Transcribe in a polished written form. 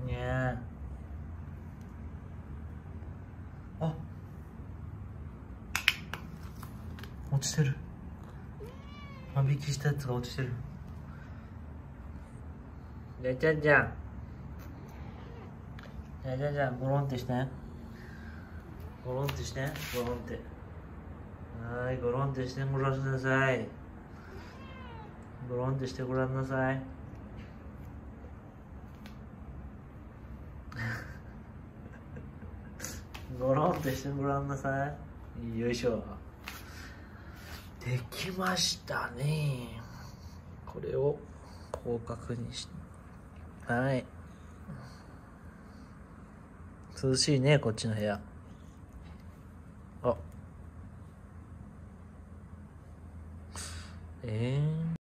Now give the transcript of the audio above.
え。あ、落ちてる。間引きしたやつが落ちてる。じゃじゃじゃん。じゃじゃじゃん、ゴロンってして。ゴロンってして、ゴロンって。はい、ゴロンってしてごらんなさい。ゴロンってしてごらんなさい。ゴロンってしてごらんなさい。よいしょ。できましたね。これを広角にして。はい。涼しいね、こっちの部屋。あ。